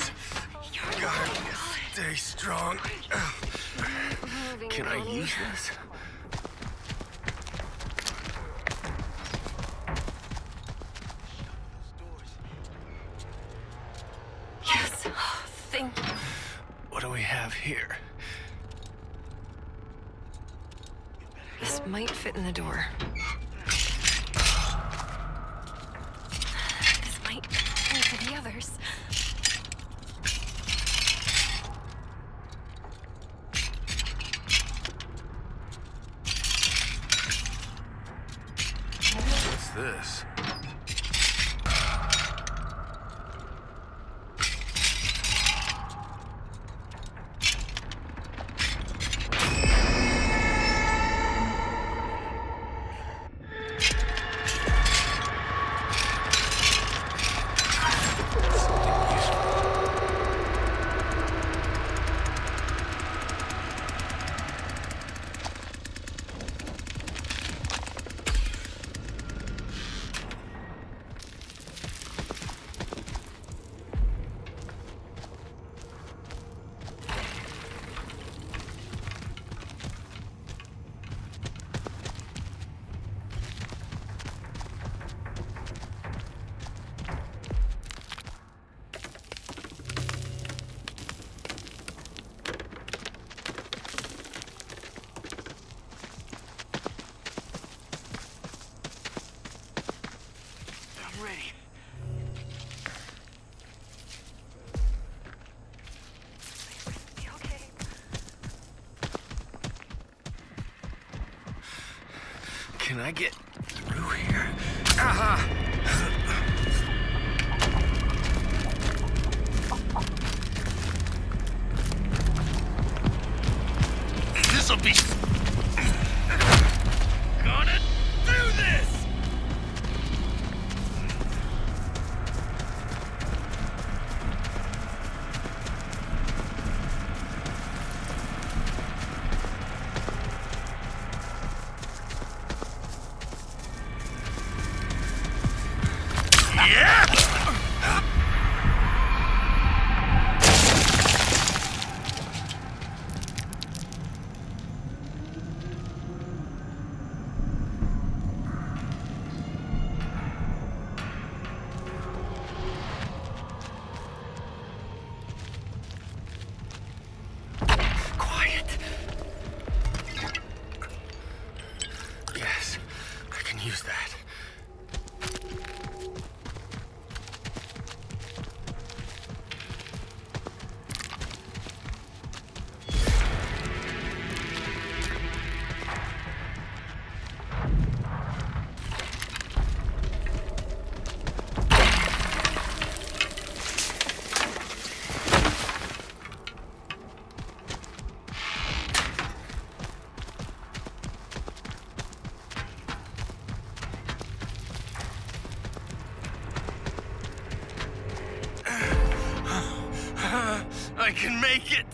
Gotta stay strong. Can I use this? Yes. Oh, thank you. What do we have here? This might fit in the door. This might fit for the others. What's this? Ready. Okay. Can I get through here? Aha! This'll be... Gonna do this! Yeah! Quiet. Yes, I can use that. I can make it!